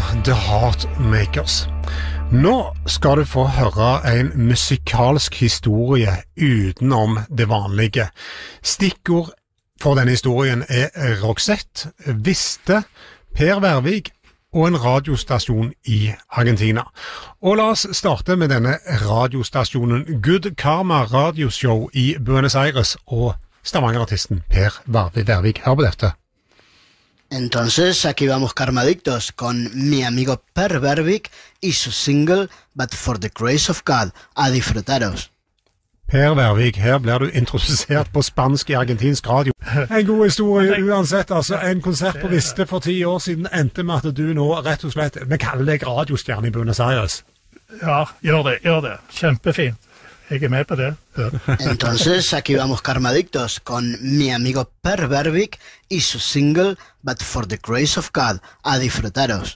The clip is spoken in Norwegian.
The Heartmakers. Nå skal du få høre en musikalsk historie utenom det vanlige. Stikkord for denne historien Roxette, Viste, Per Vervig og en radiostasjon i Argentina. Og la oss starte med denne radiostasjonen Good Karma Radioshow i Buenos Aires og Stavanger-artisten Per Vervig. Hør på dette. Entonces aquí vamos Karmadictos con mi amigo Per Vervig y su single But for the Grace of God. A disfrutaros. Per Vervig, her blir du introdusert på spansk i argentinsk radio. En god historie uansett, altså en konsert på Viste for 10 år siden endte med at du nå rett og slett, vi kaller deg radiostjerne i Buenos Aires. Ja, gjør det. Kjempefint. Jeg med på det. Ja. Entonces aquí vamos Karmadictos con mi amigo Per Vervig y su single But for the Grace of God. A disfrutaros.